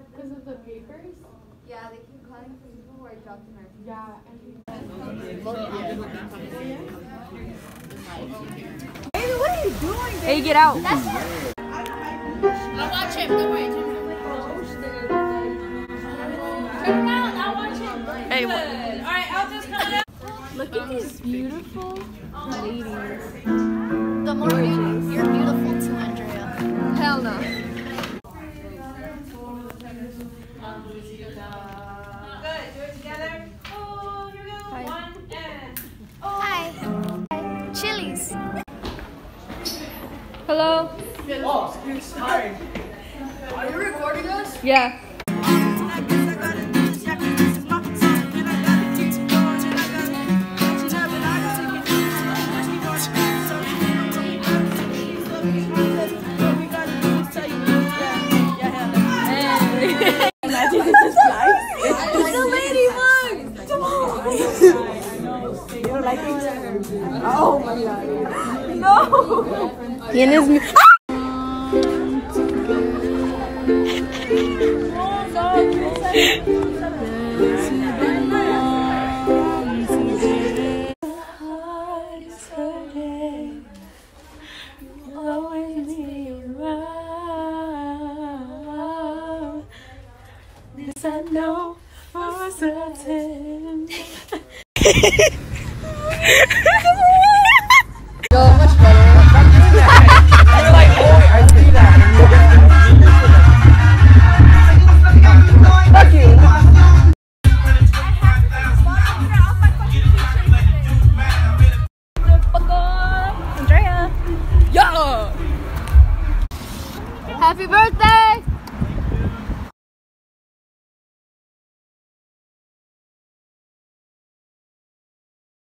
Because of the papers? Yeah, they keep calling for people who are dropped in our. Yeah. Baby, what are you doing, baby? Hey, get out. I'll watch him. Don't worry. Turn around. I'll watch him. Hey, Alright, I'll just come down. look at these beautiful ladies. The more you're beautiful too, Andrea. Hell no. Good. Do it together. Oh, here we go. Hi. 1 and. Hi. Chili's. Hello. Oh, hi. Are you recording us? Yeah. Oh my god. No! ¿Quién es mi? This I know for certain. Yo, much better. You're like, oh, I see that. Fuck you. Andrea. Yo. Happy birthday!